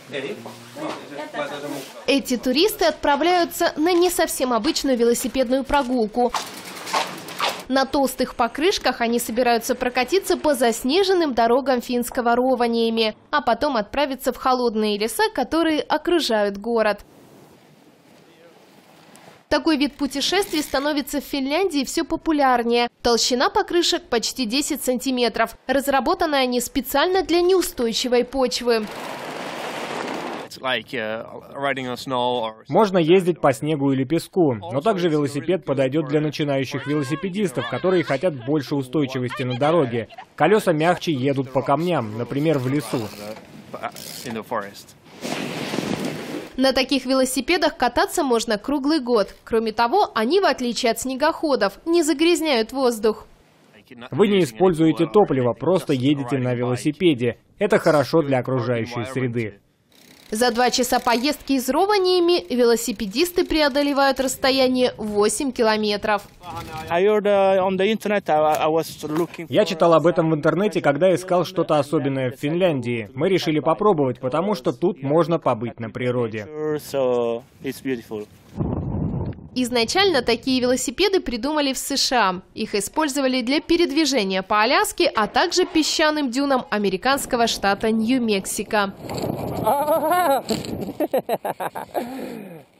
Эти туристы отправляются на не совсем обычную велосипедную прогулку. На толстых покрышках они собираются прокатиться по заснеженным дорогам финского Ровaniemi, а потом отправиться в холодные леса, которые окружают город. Такой вид путешествий становится в Финляндии все популярнее. Толщина покрышек почти 10 сантиметров. Разработаны они специально для неустойчивой почвы. Можно ездить по снегу или песку, но также велосипед подойдет для начинающих велосипедистов, которые хотят больше устойчивости на дороге. Колеса мягче едут по камням, например, в лесу. На таких велосипедах кататься можно круглый год. Кроме того, они, в отличие от снегоходов, не загрязняют воздух. Вы не используете топливо, просто едете на велосипеде. Это хорошо для окружающей среды. За 2 часа поездки из Ровaniemi велосипедисты преодолевают расстояние 8 километров. Я читал об этом в интернете, когда искал что-то особенное в Финляндии. Мы решили попробовать, потому что тут можно побыть на природе. Изначально такие велосипеды придумали в США. Их использовали для передвижения по Аляске, а также песчаным дюнам американского штата Нью-Мексико.